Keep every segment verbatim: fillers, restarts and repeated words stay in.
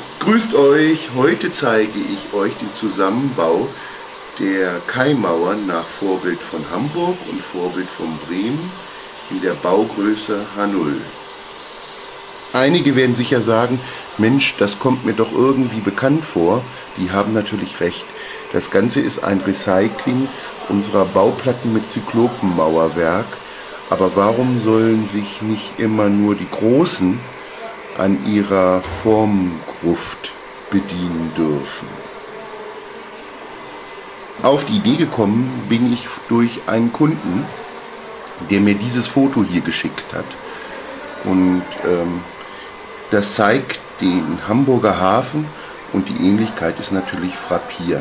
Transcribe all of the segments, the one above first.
Grüßt euch! Heute zeige ich euch den Zusammenbau der Kaimauern nach Vorbild von Hamburg und Vorbild von Bremen in der Baugröße H null. Einige werden sicher sagen, Mensch, das kommt mir doch irgendwie bekannt vor. Die haben natürlich recht. Das Ganze ist ein Recycling unserer Bauplatten mit Zyklopenmauerwerk. Aber warum sollen sich nicht immer nur die Großen an ihrer Formengruft bedienen dürfen? Auf die Idee gekommen bin ich durch einen Kunden, der mir dieses Foto hier geschickt hat. Und ähm, das zeigt den Hamburger Hafen und die Ähnlichkeit ist natürlich frappierend.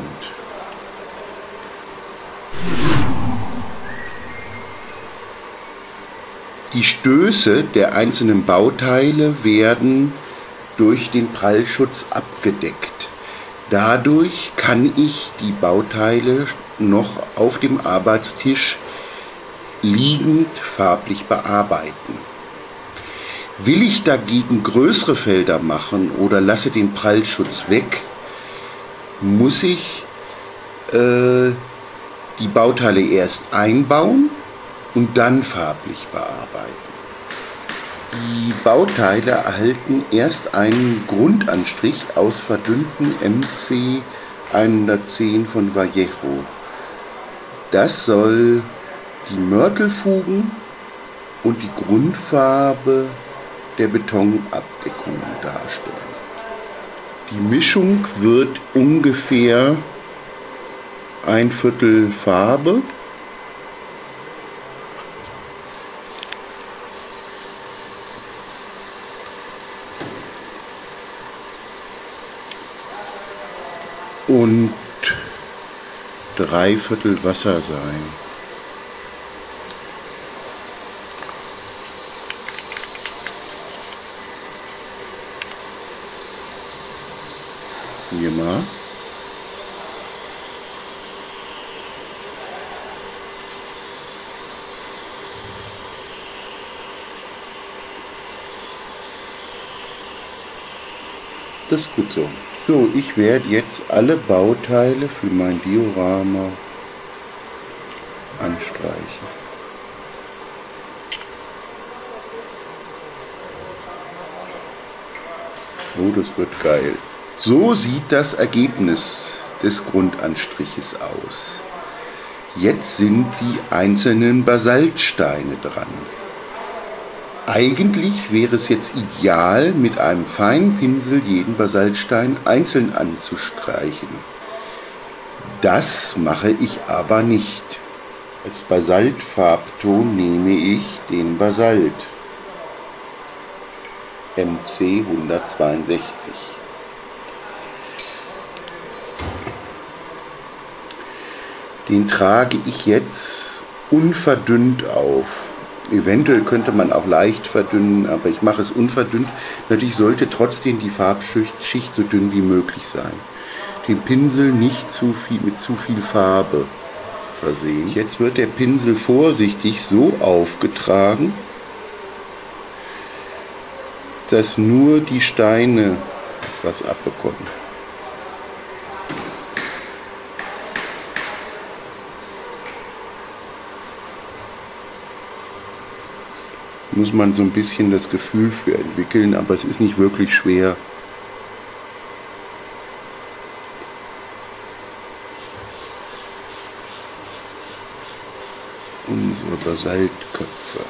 Die Stöße der einzelnen Bauteile werden durch den Prallschutz abgedeckt. Dadurch kann ich die Bauteile noch auf dem Arbeitstisch liegend farblich bearbeiten. Will ich dagegen größere Felder machen oder lasse den Prallschutz weg, muss ich äh, die Bauteile erst einbauen und dann farblich bearbeiten. Die Bauteile erhalten erst einen Grundanstrich aus verdünnten M C hundertzehn von Vallejo. Das soll die Mörtelfugen und die Grundfarbe der Betonabdeckung darstellen. Die Mischung wird ungefähr ein Viertel Farbe, und drei Viertel Wasser sein. Hier mal. Das ist gut so. So, ich werde jetzt alle Bauteile für mein Diorama anstreichen. Oh, das wird geil. So sieht das Ergebnis des Grundanstriches aus. Jetzt sind die einzelnen Basaltsteine dran. Eigentlich wäre es jetzt ideal, mit einem feinen Pinsel jeden Basaltstein einzeln anzustreichen. Das mache ich aber nicht. Als Basaltfarbton nehme ich den Basalt M C hundertzweiundsechzig. Den trage ich jetzt unverdünnt auf. Eventuell könnte man auch leicht verdünnen, aber ich mache es unverdünnt. Natürlich sollte trotzdem die Farbschicht so dünn wie möglich sein. Den Pinsel nicht zu viel, mit zu viel Farbe versehen. Jetzt wird der Pinsel vorsichtig so aufgetragen, dass nur die Steine etwas abbekommen. Muss man so ein bisschen das Gefühl für entwickeln, aber es ist nicht wirklich schwer. Unsere Basaltköpfe.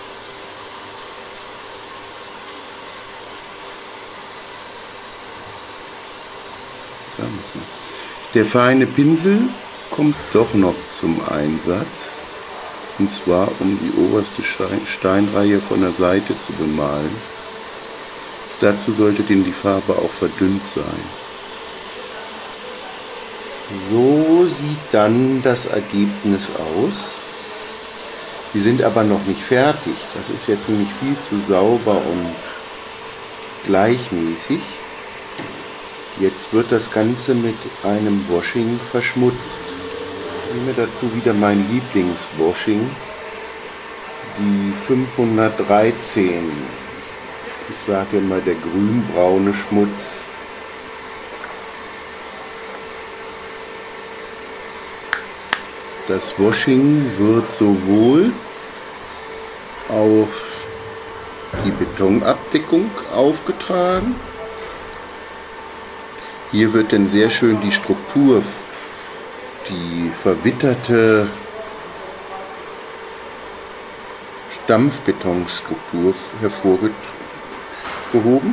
Der feine Pinsel kommt doch noch zum Einsatz. Und zwar um die oberste Steinreihe von der Seite zu bemalen. Dazu sollte denn die Farbe auch verdünnt sein. So sieht dann das Ergebnis aus. Die sind aber noch nicht fertig. Das ist jetzt nämlich viel zu sauber und gleichmäßig. Jetzt wird das Ganze mit einem Washing verschmutzt. Ich nehme dazu wieder mein Lieblingswashing, die fünfhundertdreizehn. Ich sage immer der grünbraune Schmutz. Das Washing wird sowohl auf die Betonabdeckung aufgetragen. Hier wird dann sehr schön die Struktur, die verwitterte Stampfbetonstruktur hervorgehoben.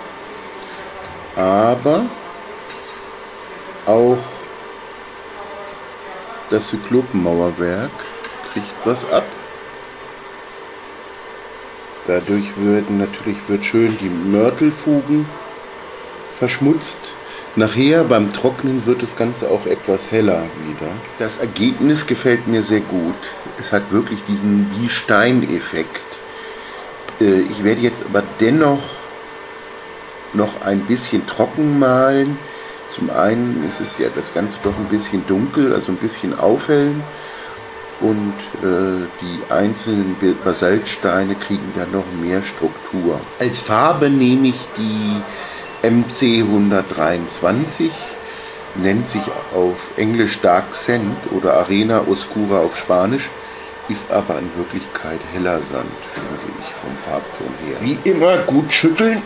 Aber auch das Zyklopenmauerwerk kriegt was ab. Dadurch werden natürlich wird schön die Mörtelfugen verschmutzt. Nachher beim Trocknen wird das Ganze auch etwas heller wieder. Das Ergebnis gefällt mir sehr gut. Es hat wirklich diesen wie Stein-Effekt. Ich werde jetzt aber dennoch noch ein bisschen trocken malen. Zum einen ist es ja das Ganze doch ein bisschen dunkel, also ein bisschen aufhellen. Und äh, die einzelnen Basaltsteine kriegen dann noch mehr Struktur. Als Farbe nehme ich die M C hundertdreiundzwanzig, nennt sich auf Englisch Dark Sand oder Arena Oscura auf Spanisch, ist aber in Wirklichkeit heller Sand, finde ich, vom Farbton her. Wie immer gut schütteln.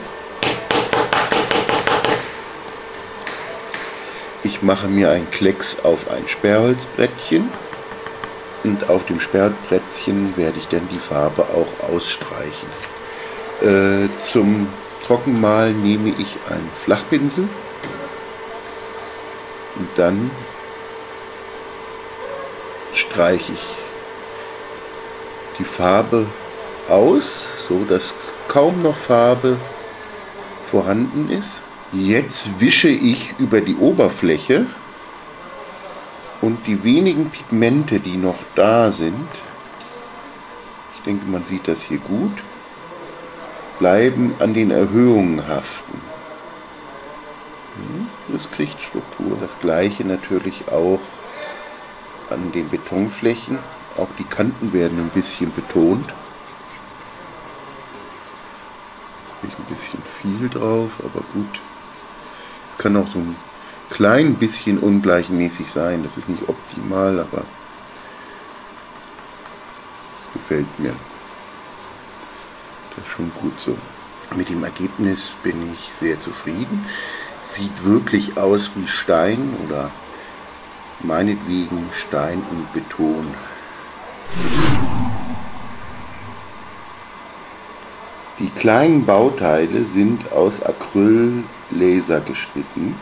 Ich mache mir ein Klecks auf ein Sperrholzbrettchen und auf dem Sperrholzbrettchen werde ich dann die Farbe auch ausstreichen. Äh, zum Trockenmalen nehme ich einen Flachpinsel und dann streiche ich die Farbe aus, so dass kaum noch Farbe vorhanden ist. Jetzt wische ich über die Oberfläche und die wenigen Pigmente, die noch da sind, ich denke, man sieht das hier gut, bleiben an den Erhöhungen haften. Das kriegt Struktur. Das gleiche natürlich auch an den Betonflächen. Auch die Kanten werden ein bisschen betont. Jetzt habe ich ein bisschen viel drauf, aber gut. Es kann auch so ein klein bisschen ungleichmäßig sein. Das ist nicht optimal, aber gefällt mir. Das ist schon gut so. Mit dem Ergebnis bin ich sehr zufrieden. Sieht wirklich aus wie Stein oder meinetwegen Stein und Beton. Die kleinen Bauteile sind aus Acryllaser geschnitten.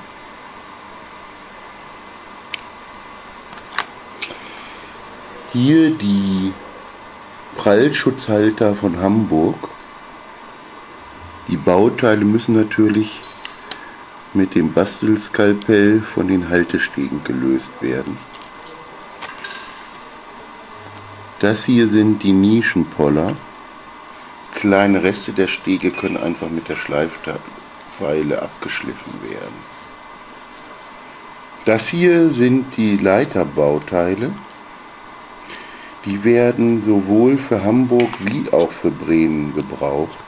Hier die Prallschutzhalter von Hamburg. Die Bauteile müssen natürlich mit dem Bastelskalpell von den Haltestegen gelöst werden. Das hier sind die Nischenpoller. Kleine Reste der Stege können einfach mit der Schleifeile abgeschliffen werden. Das hier sind die Leiterbauteile. Die werden sowohl für Hamburg wie auch für Bremen gebraucht.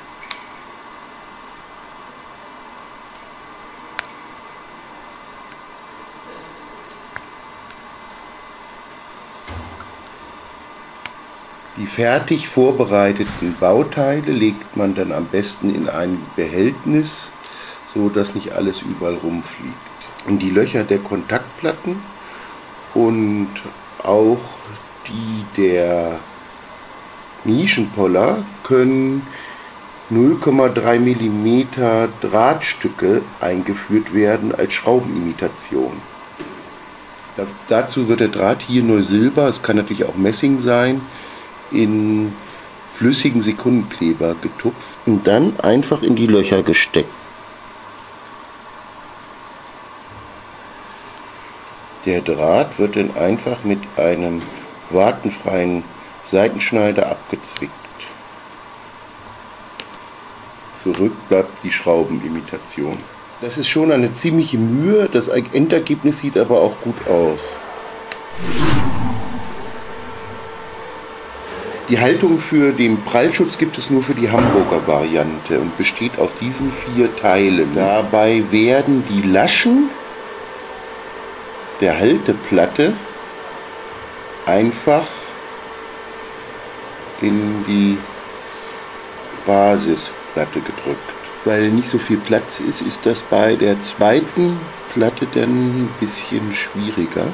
Die fertig vorbereiteten Bauteile legt man dann am besten in ein Behältnis, so dass nicht alles überall rumfliegt. In die Löcher der Kontaktplatten und auch die der Nischenpoller können null Komma drei Millimeter Drahtstücke eingeführt werden als Schraubenimitation. Dazu wird der Draht hier nur Silber, es kann natürlich auch Messing sein, in flüssigen Sekundenkleber getupft und dann einfach in die Löcher gesteckt. Der Draht wird dann einfach mit einem wartenfreien Seitenschneider abgezwickt. Zurück bleibt die Schraubenimitation. Das ist schon eine ziemliche Mühe, das Endergebnis sieht aber auch gut aus. Die Haltung für den Prallschutz gibt es nur für die Hamburger Variante und besteht aus diesen vier Teilen. Dabei werden die Laschen der Halteplatte einfach in die Basisplatte gedrückt. Weil nicht so viel Platz ist, ist das bei der zweiten Platte dann ein bisschen schwieriger.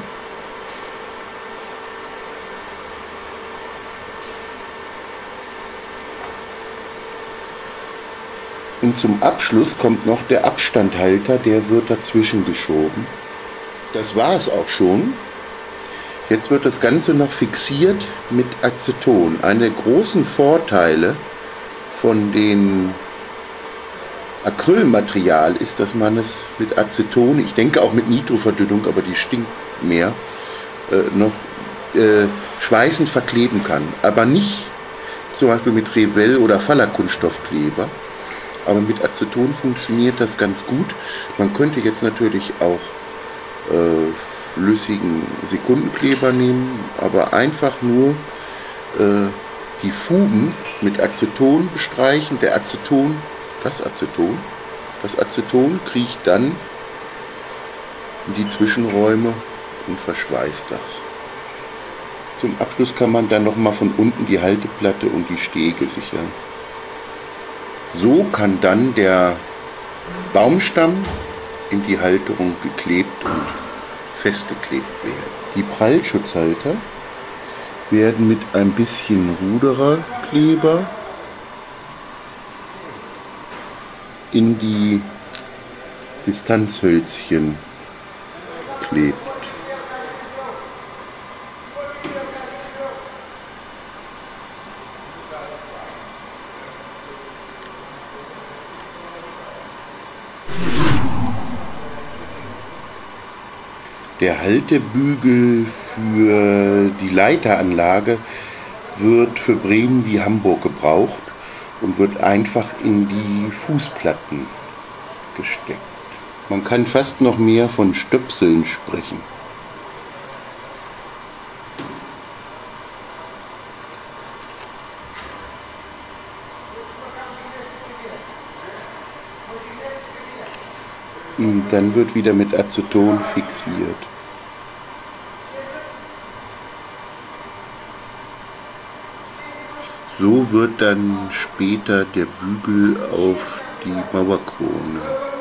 Und zum Abschluss kommt noch der Abstandhalter, der wird dazwischen geschoben. Das war es auch schon. Jetzt wird das Ganze noch fixiert mit Aceton. Einer der großen Vorteile von dem Acrylmaterial ist, dass man es mit Aceton, ich denke auch mit Nitroverdünnung, aber die stinkt mehr, äh, noch äh, schweißend verkleben kann. Aber nicht zum Beispiel mit Revell oder Faller-Kunststoffkleber. Aber mit Aceton funktioniert das ganz gut. Man könnte jetzt natürlich auch äh, flüssigen Sekundenkleber nehmen, aber einfach nur äh, die Fugen mit Aceton bestreichen. Der Aceton, das Aceton, das Aceton kriecht dann in die Zwischenräume und verschweißt das. Zum Abschluss kann man dann nochmal von unten die Halteplatte und die Stege sichern. So kann dann der Baumstamm in die Halterung geklebt und festgeklebt werden. Die Prallschutzhalter werden mit ein bisschen Rudererkleber in die Distanzhölzchen geklebt. Der Haltebügel für die Leiteranlage wird für Bremen wie Hamburg gebraucht und wird einfach in die Fußplatten gesteckt. Man kann fast noch mehr von Stöpseln sprechen. Und dann wird wieder mit Aceton fixiert. So wird dann später der Bügel auf die Mauerkrone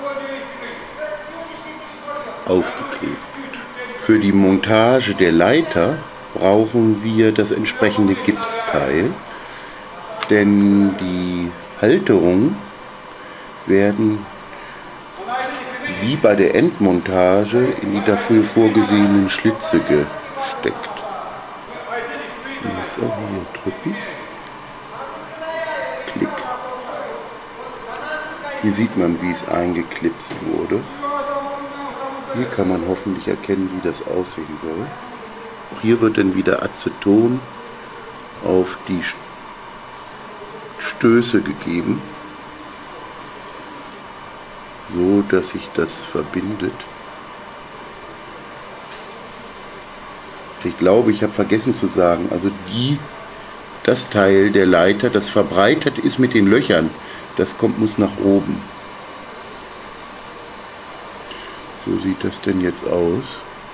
aufgeklebt. Für die Montage der Leiter brauchen wir das entsprechende Gipsteil, denn die Halterungen werden wie bei der Endmontage in die dafür vorgesehenen Schlitze gesteckt. Und jetzt auch hier drücken. Klick. Hier sieht man, wie es eingeklipst wurde. Hier kann man hoffentlich erkennen, wie das aussehen soll. Auch hier wird dann wieder Aceton auf die Stöße gegeben, so dass sich das verbindet. Ich glaube, ich habe vergessen zu sagen, also die, das Teil der Leiter, das verbreitert ist mit den Löchern, das kommt, muss nach oben. So sieht das denn jetzt aus.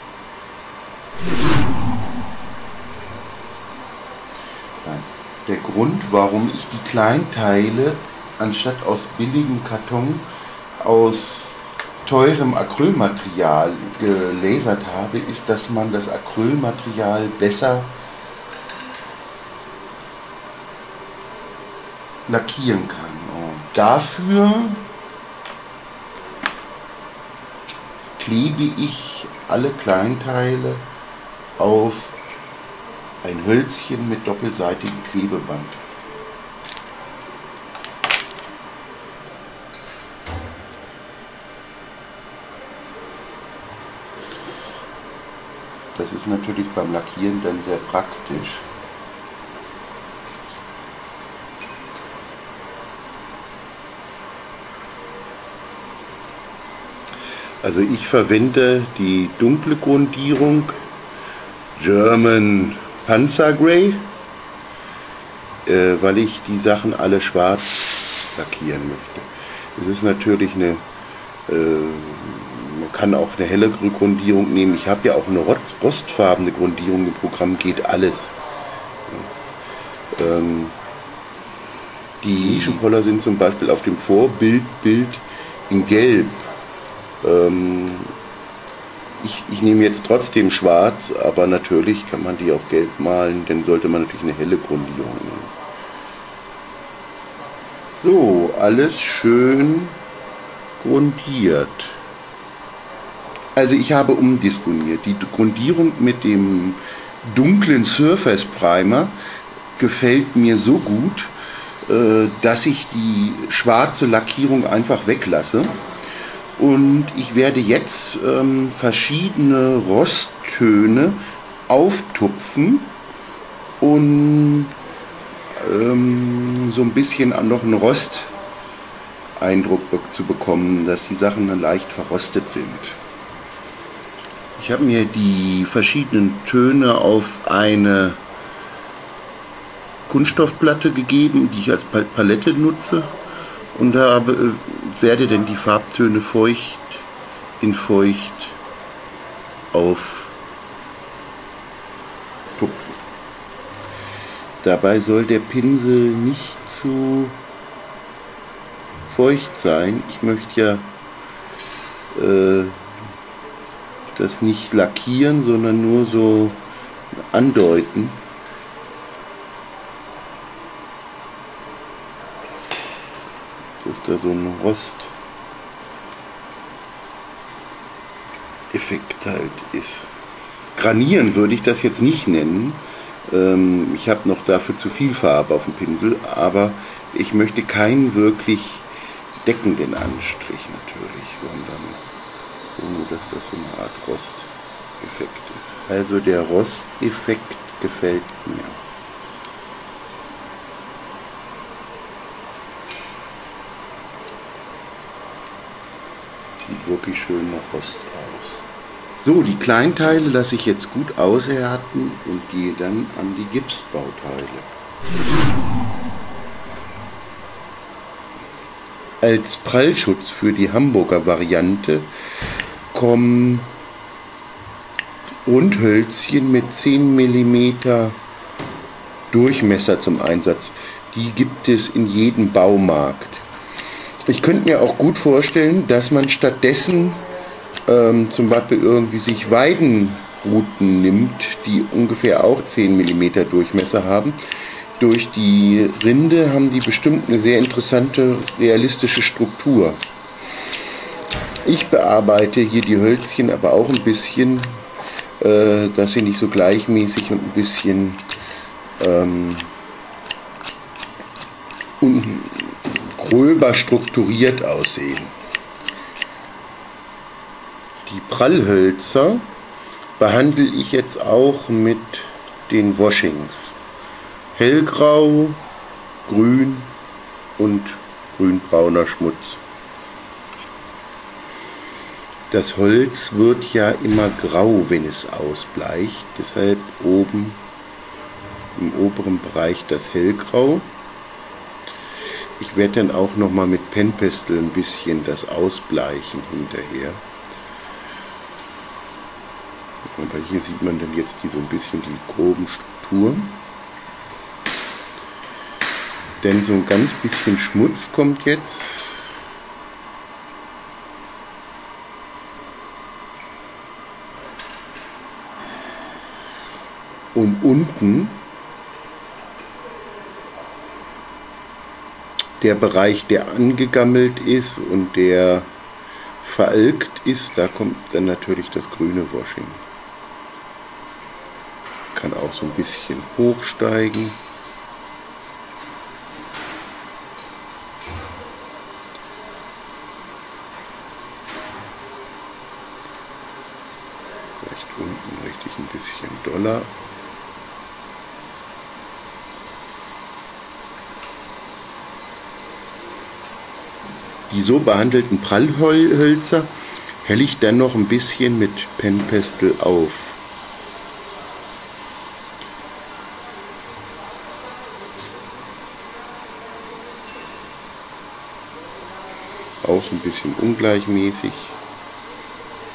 Der Grund, warum ich die Kleinteile anstatt aus billigem Karton aus teurem Acrylmaterial gelasert habe, ist, dass man das Acrylmaterial besser lackieren kann. Und dafür klebe ich alle Kleinteile auf ein Hölzchen mit doppelseitigem Klebeband. Das ist natürlich beim Lackieren dann sehr praktisch. Also ich verwende die dunkle Grundierung German Panzer Grey, äh, weil ich die Sachen alle schwarz lackieren möchte. Es ist natürlich eine, äh, eine man kann auch eine helle Grundierung nehmen. Ich habe ja auch eine rostfarbene Grundierung im Programm, geht alles. Ähm, die Nischenpoller sind zum Beispiel auf dem Vorbildbild in Gelb. Ähm, ich, ich nehme jetzt trotzdem schwarz, aber natürlich kann man die auch gelb malen, dann sollte man natürlich eine helle Grundierung nehmen. So, alles schön grundiert. Also ich habe umdisponiert. Die Grundierung mit dem dunklen Surface Primer gefällt mir so gut, dass ich die schwarze Lackierung einfach weglasse. Und ich werde jetzt ähm, verschiedene Rosttöne auftupfen und ähm, so ein bisschen noch einen Rosteindruck zu bekommen, dass die Sachen dann leicht verrostet sind. Ich habe mir die verschiedenen Töne auf eine Kunststoffplatte gegeben, die ich als Palette nutze, und habe, werde dann die Farbtöne feucht in feucht auftupfen. Dabei soll der Pinsel nicht zu feucht sein. Ich möchte ja äh, das nicht lackieren, sondern nur so andeuten. Dass da so ein Rosteffekt halt ist. Granieren würde ich das jetzt nicht nennen. Ähm, ich habe noch dafür zu viel Farbe auf dem Pinsel, aber ich möchte keinen wirklich deckenden Anstrich natürlich, sondern so nur, dass das so eine Art Rosteffekt ist. Also der Rosteffekt gefällt mir. Sieht wirklich schön nach Rost aus. So, die Kleinteile lasse ich jetzt gut aushärten und gehe dann an die Gipsbauteile. Als Prallschutz für die Hamburger Variante kommen Rundhölzchen mit zehn Millimeter Durchmesser zum Einsatz. Die gibt es in jedem Baumarkt. Ich könnte mir auch gut vorstellen, dass man stattdessen ähm, zum Beispiel irgendwie sich Weidenruten nimmt, die ungefähr auch zehn Millimeter Durchmesser haben. Durch die Rinde haben die bestimmt eine sehr interessante, realistische Struktur. Ich bearbeite hier die Hölzchen aber auch ein bisschen, äh, dass sie nicht so gleichmäßig und ein bisschen ähm, un gröber strukturiert aussehen. Die Prallhölzer behandle ich jetzt auch mit den Washings. Hellgrau, grün und grünbrauner Schmutz. Das Holz wird ja immer grau, wenn es ausbleicht, deshalb oben im oberen Bereich das Hellgrau. Ich werde dann auch noch mal mit Penpestel ein bisschen das ausbleichen hinterher. Aber hier sieht man dann jetzt die, so ein bisschen die groben Strukturen. Denn so ein ganz bisschen Schmutz kommt jetzt. Und unten der Bereich, der angegammelt ist und der veralkt ist, da kommt dann natürlich das grüne Washing. Kann auch so ein bisschen hochsteigen. Vielleicht unten richtig ein bisschen doller. Die so behandelten Prallhölzer helle ich dann noch ein bisschen mit Penpestel auf. Auch so ein bisschen ungleichmäßig.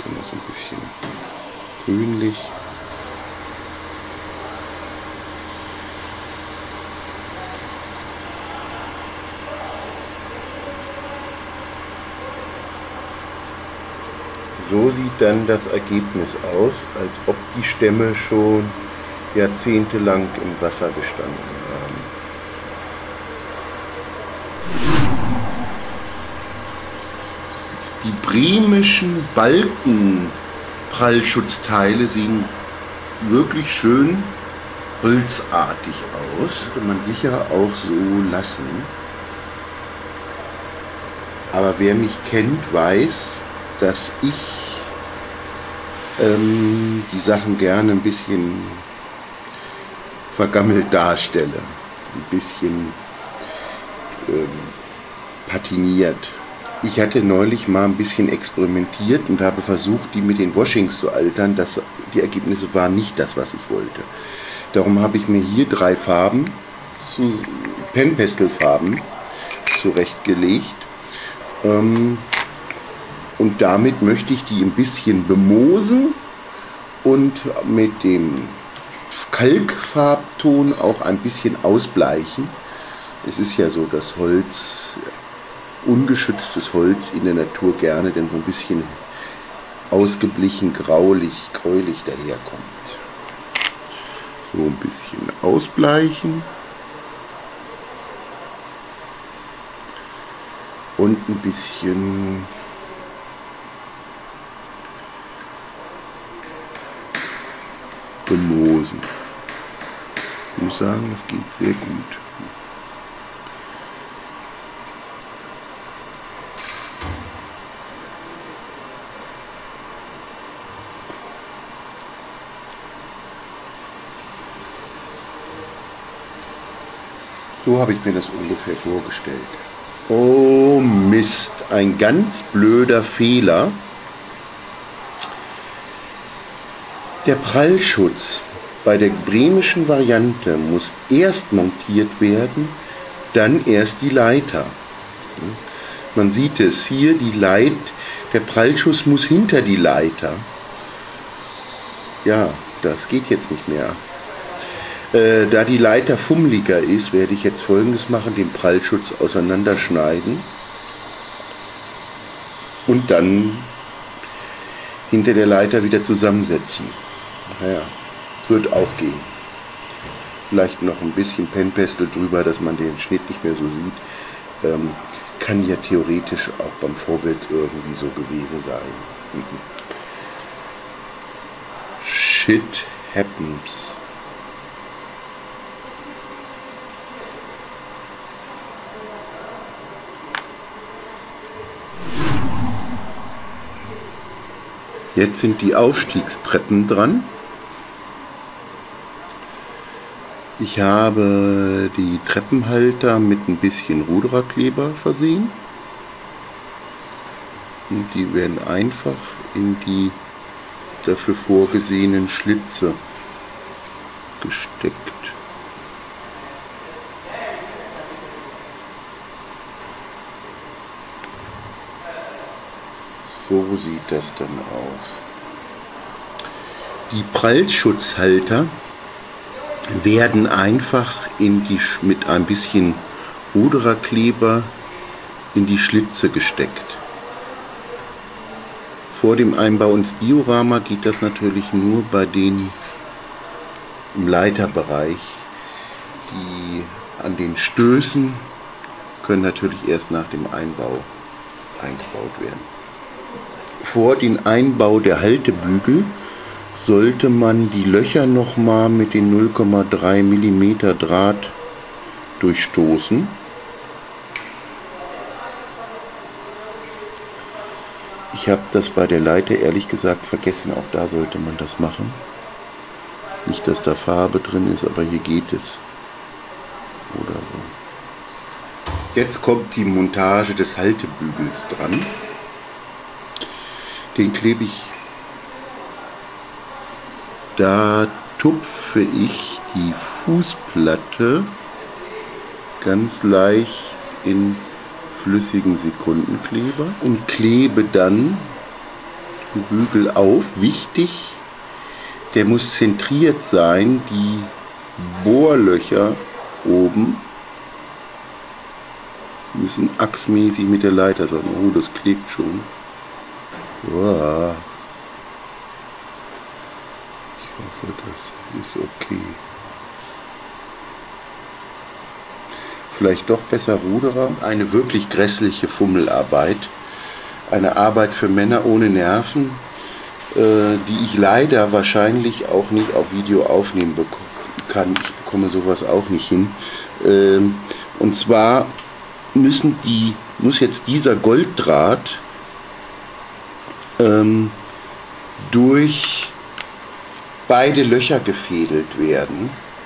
Dann ist ein bisschen grünlich. So sieht dann das Ergebnis aus, als ob die Stämme schon jahrzehntelang im Wasser gestanden haben. Die bremischen Balkenprallschutzteile sehen wirklich schön holzartig aus. Könnte man sicher auch so lassen. Aber wer mich kennt, weiß, dass ich ähm, die Sachen gerne ein bisschen vergammelt darstelle, ein bisschen ähm, patiniert. Ich hatte neulich mal ein bisschen experimentiert und habe versucht, die mit den Washings zu altern. Das, die Ergebnisse waren nicht das, was ich wollte. Darum habe ich mir hier drei Farben, zu, Penpestelfarben, zurechtgelegt. Ähm, Und damit möchte ich die ein bisschen bemoosen und mit dem Kalkfarbton auch ein bisschen ausbleichen. Es ist ja so, dass Holz, ungeschütztes Holz in der Natur gerne denn so ein bisschen ausgeblichen, graulich, gräulich daherkommt. So ein bisschen ausbleichen. Und ein bisschen bemoosen. Ich muss sagen, das geht sehr gut. So habe ich mir das ungefähr vorgestellt. Oh Mist, ein ganz blöder Fehler. Der Prallschutz bei der bremischen Variante muss erst montiert werden, dann erst die Leiter. Man sieht es hier, die Leit, der Prallschutz muss hinter die Leiter. Ja, das geht jetzt nicht mehr. Äh, da die Leiter fummeliger ist, werde ich jetzt Folgendes machen, den Prallschutz auseinanderschneiden und dann hinter der Leiter wieder zusammensetzen. Naja, wird auch gehen. Vielleicht noch ein bisschen Penpestel drüber, dass man den Schnitt nicht mehr so sieht. Ähm, kann ja theoretisch auch beim Vorbild irgendwie so gewesen sein. Mhm. Shit happens. Jetzt sind die Aufstiegstreppen dran. Ich habe die Treppenhalter mit ein bisschen Rudererkleber versehen. Und die werden einfach in die dafür vorgesehenen Schlitze gesteckt. So sieht das dann aus. Die Prallschutzhalter werden einfach in die, mit ein bisschen Rudererkleber in die Schlitze gesteckt. Vor dem Einbau ins Diorama geht das natürlich nur bei den im Leiterbereich. Die an den Stößen können natürlich erst nach dem Einbau eingebaut werden. Vor dem Einbau der Haltebügel sollte man die Löcher nochmal mit den null Komma drei Millimeter Draht durchstoßen. Ich habe das bei der Leiter ehrlich gesagt vergessen, auch da sollte man das machen. Nicht, dass da Farbe drin ist, aber hier geht es. Oder so. Jetzt kommt die Montage des Haltebügels dran. Den klebe ich, da tupfe ich die Fußplatte ganz leicht in flüssigen Sekundenkleber und klebe dann den Bügel auf. Wichtig, der muss zentriert sein. Die Bohrlöcher oben müssen achsmäßig mit der Leiter sein. Oh, das klebt schon. Wow. Ich hoffe, das ist okay. Vielleicht doch besser Ruderer. Eine wirklich grässliche Fummelarbeit. Eine Arbeit für Männer ohne Nerven, äh, die ich leider wahrscheinlich auch nicht auf Video aufnehmen kann. Ich bekomme sowas auch nicht hin. Ähm, und zwar müssen die, muss jetzt dieser Golddraht ähm, durch beide Löcher gefädelt werden.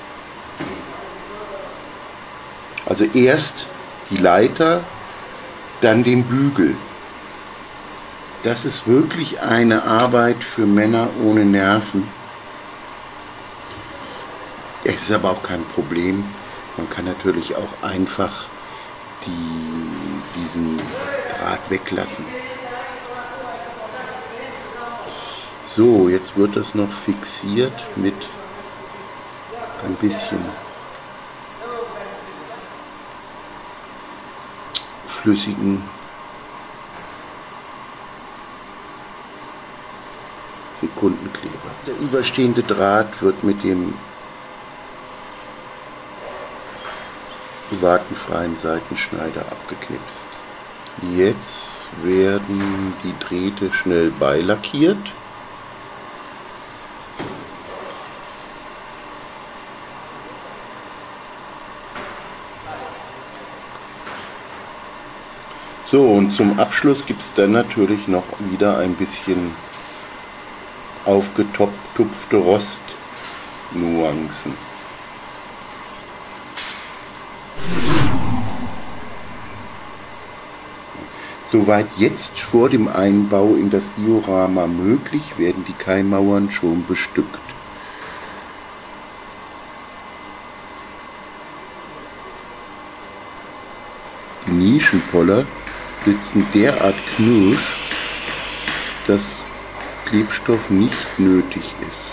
Also erst die Leiter, dann den Bügel. Das ist wirklich eine Arbeit für Männer ohne Nerven. Es ist aber auch kein Problem. Man kann natürlich auch einfach die, diesen Draht weglassen. So, jetzt wird das noch fixiert mit ein bisschen flüssigen Sekundenkleber. Der überstehende Draht wird mit dem wartenfreien Seitenschneider abgeknipst. Jetzt werden die Drähte schnell beilackiert. So, und zum Abschluss gibt es dann natürlich noch wieder ein bisschen aufgetupfte Rostnuancen. Soweit jetzt vor dem Einbau in das Diorama möglich, werden die Kaimauern schon bestückt. Die Nischenpoller sitzen derart knirsch, dass Klebstoff nicht nötig ist.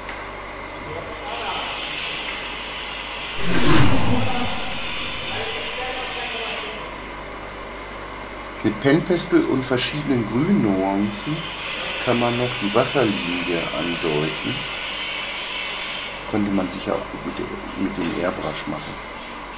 Mit Penpestel und verschiedenen Grünnuancen kann man noch die Wasserlinie andeuten. Könnte man sicher auch mit dem, mit dem Airbrush machen.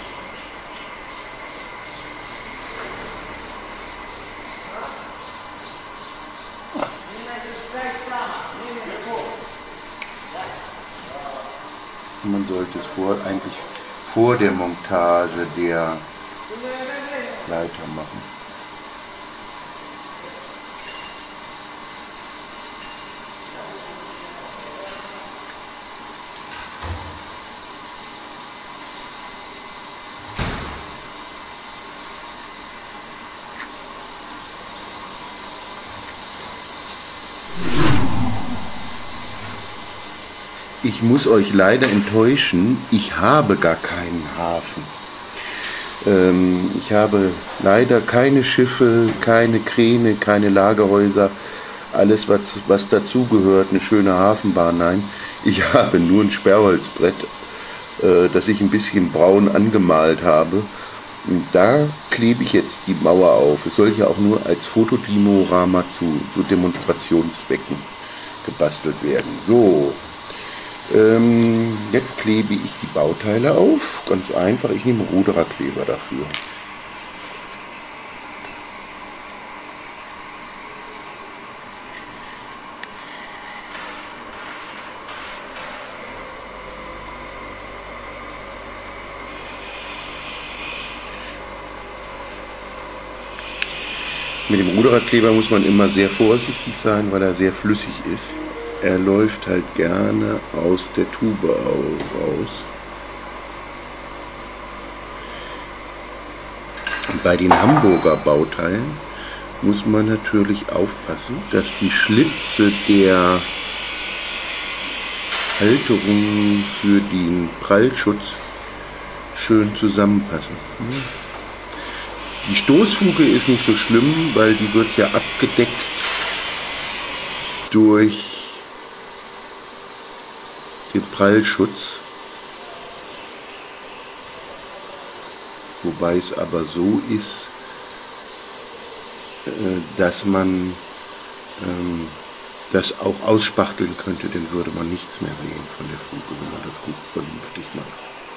Man sollte es vor, eigentlich vor der Montage der Leiter machen. Ich muss euch leider enttäuschen, ich habe gar keinen Hafen. Ähm, ich habe leider keine Schiffe, keine Kräne, keine Lagerhäuser, alles was, was dazugehört, eine schöne Hafenbahn, nein. Ich habe nur ein Sperrholzbrett, äh, das ich ein bisschen braun angemalt habe. Und da klebe ich jetzt die Mauer auf. Es soll ja auch nur als Fotodimorama zu, zu Demonstrationszwecken gebastelt werden. So. Ähm, jetzt klebe ich die Bauteile auf, ganz einfach, ich nehme Rudererkleber dafür. Mit dem Rudererkleber muss man immer sehr vorsichtig sein, weil er sehr flüssig ist. Er läuft halt gerne aus der Tube raus. Und bei den Hamburger Bauteilen muss man natürlich aufpassen, dass die Schlitze der Halterungen für den Prallschutz schön zusammenpassen. Die Stoßfuge ist nicht so schlimm, weil die wird ja abgedeckt durch den Prallschutz, wobei es aber so ist, dass man ähm, das auch ausspachteln könnte, dann würde man nichts mehr sehen von der Fuge, wenn man das gut vernünftig macht.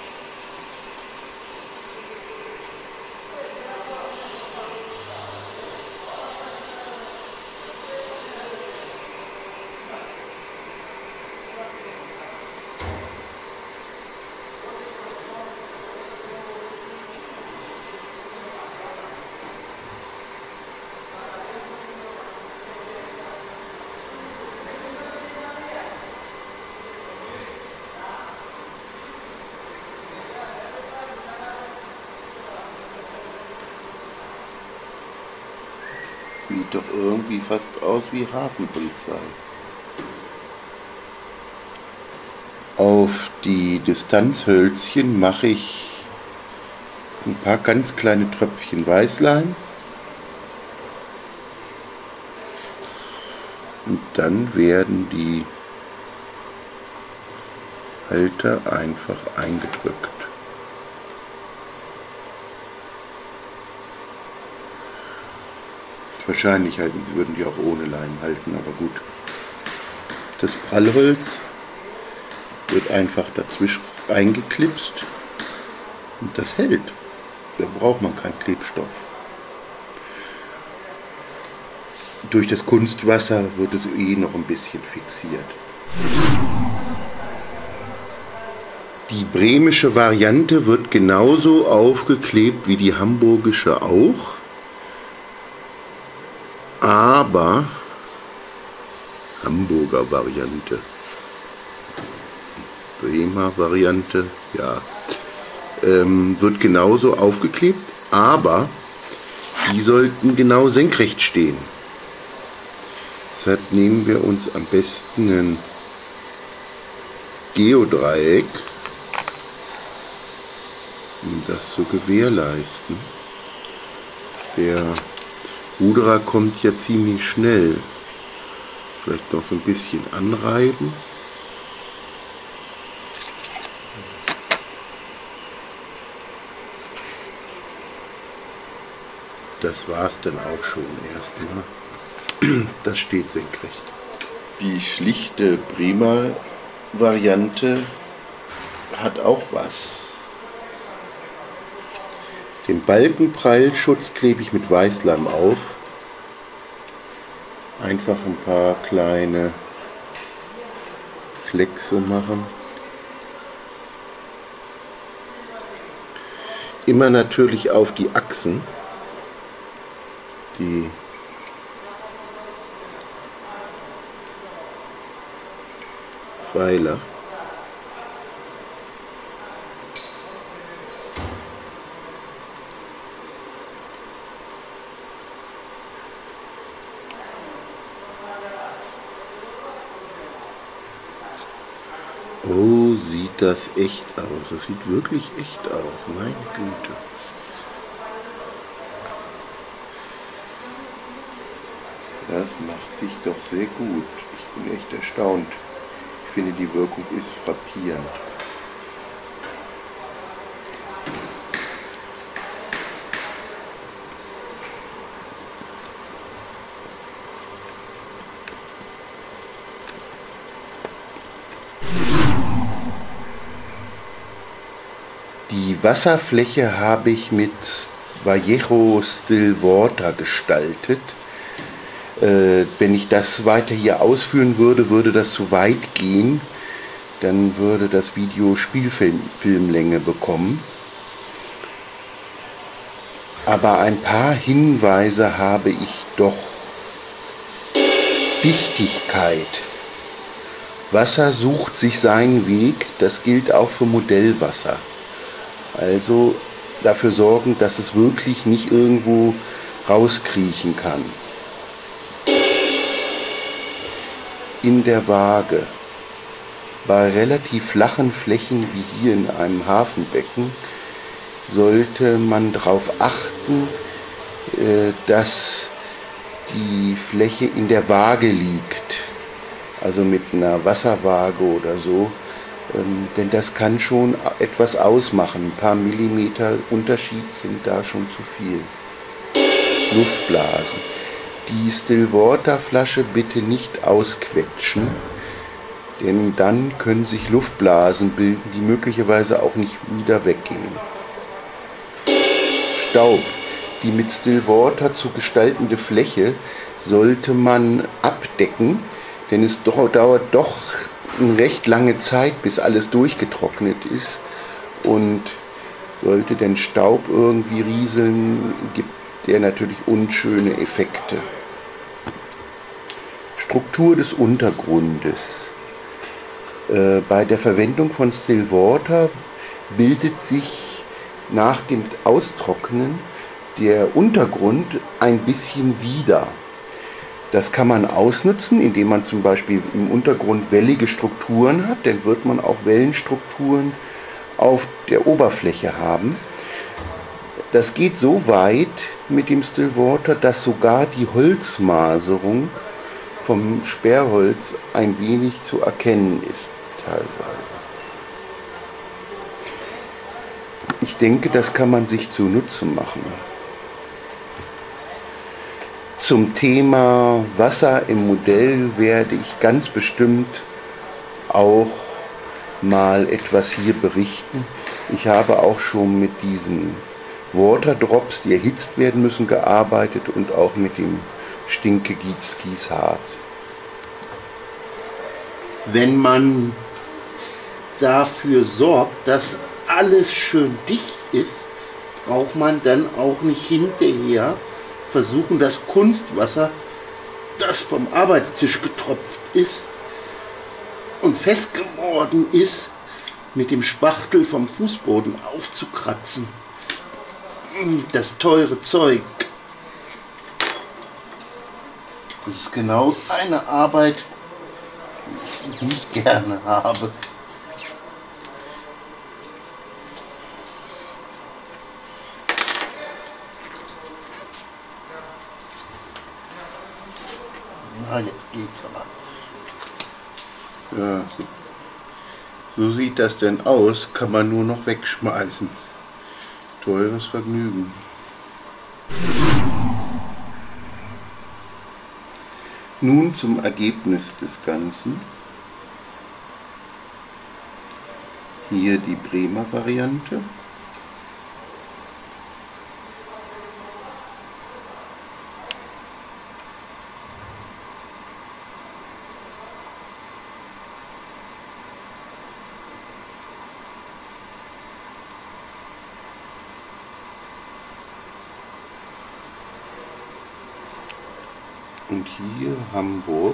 Sieht doch irgendwie fast aus wie Hafenpolizei. Auf die Distanzhölzchen mache ich ein paar ganz kleine Tröpfchen Weißlein. Und dann werden die Halter einfach eingedrückt. Wahrscheinlich halten sie, würden die auch ohne Leim halten, aber gut. Das Prallholz wird einfach dazwischen eingeklipst und das hält. Da braucht man keinen Klebstoff. Durch das Kunstwasser wird es eh noch ein bisschen fixiert. Die bremische Variante wird genauso aufgeklebt wie die hamburgische auch. Aber Hamburger Variante, Bremer Variante, ja, ähm, wird genauso aufgeklebt, aber die sollten genau senkrecht stehen. Deshalb nehmen wir uns am besten ein Geodreieck, um das zu gewährleisten. Der Ruderer kommt ja ziemlich schnell. Vielleicht noch so ein bisschen anreiben. Das war's dann auch schon erstmal. Das steht senkrecht. Die schlichte Bremer Variante hat auch was. Den Balkenprallschutz klebe ich mit Weißleim auf. Einfach ein paar kleine Kleckse machen. Immer natürlich auf die Achsen. Die Pfeiler. Oh, sieht das echt aus. Das sieht wirklich echt aus. Meine Güte. Das macht sich doch sehr gut. Ich bin echt erstaunt. Ich finde, die Wirkung ist frappierend. Die Wasserfläche habe ich mit Vallejo Still Water gestaltet. Äh, wenn ich das weiter hier ausführen würde, würde das zu weit gehen. Dann würde das Video Spielfilmlänge bekommen. Aber ein paar Hinweise habe ich doch. Dichtigkeit. Wasser sucht sich seinen Weg, das gilt auch für Modellwasser. Also dafür sorgen, dass es wirklich nicht irgendwo rauskriechen kann. In der Waage. Bei relativ flachen Flächen wie hier in einem Hafenbecken sollte man darauf achten, dass die Fläche in der Waage liegt. also mit einer Wasserwaage oder so, ähm, denn das kann schon etwas ausmachen. Ein paar Millimeter Unterschied sind da schon zu viel. Luftblasen. Die Stillwater-Flasche bitte nicht ausquetschen, denn dann können sich Luftblasen bilden, die möglicherweise auch nicht wieder weggehen. Staub. Die mit Stillwater zu gestaltende Fläche sollte man abdecken, denn es dauert doch eine recht lange Zeit, bis alles durchgetrocknet ist, und sollte denn Staub irgendwie rieseln, gibt der natürlich unschöne Effekte. Struktur des Untergrundes. Äh, bei der Verwendung von Stillwater bildet sich nach dem Austrocknen der Untergrund ein bisschen wieder. Das kann man ausnutzen, indem man zum Beispiel im Untergrund wellige Strukturen hat, dann wird man auch Wellenstrukturen auf der Oberfläche haben. Das geht so weit mit dem Stillwater, dass sogar die Holzmaserung vom Sperrholz ein wenig zu erkennen ist, teilweise. Ich denke, das kann man sich zunutze machen. Zum Thema Wasser im Modell werde ich ganz bestimmt auch mal etwas hier berichten. Ich habe auch schon mit diesen Waterdrops, die erhitzt werden müssen, gearbeitet und auch mit dem Stinke-Gießharz. Wenn man dafür sorgt, dass alles schön dicht ist, braucht man dann auch nicht hinterher versuchen, das Kunstwasser, das vom Arbeitstisch getropft ist und fest geworden ist, mit dem Spachtel vom Fußboden aufzukratzen. Das teure Zeug. Das ist genau eine Arbeit, die ich gerne habe. Na, jetzt geht's aber. Ja, so sieht das denn aus, kann man nur noch wegschmeißen. Teures Vergnügen. Nun zum Ergebnis des Ganzen. Hier die Bremer Variante. Und hier Hamburg.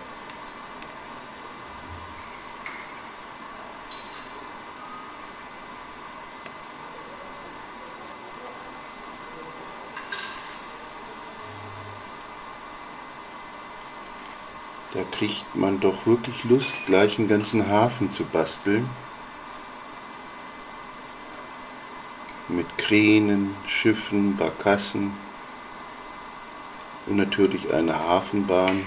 Da kriegt man doch wirklich Lust, gleich einen ganzen Hafen zu basteln. Mit Kränen, Schiffen, Barkassen. Und natürlich eine Hafenbahn.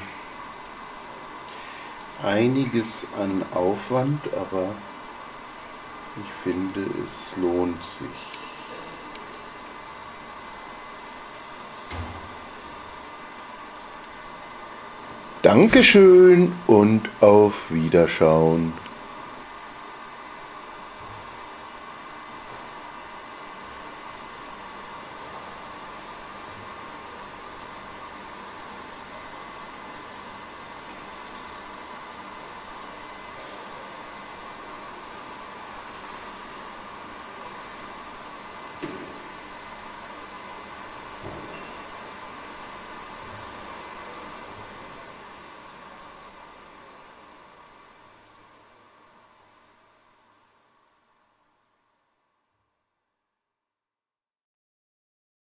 Einiges an Aufwand, aber ich finde, es lohnt sich. Dankeschön und auf Wiederschauen.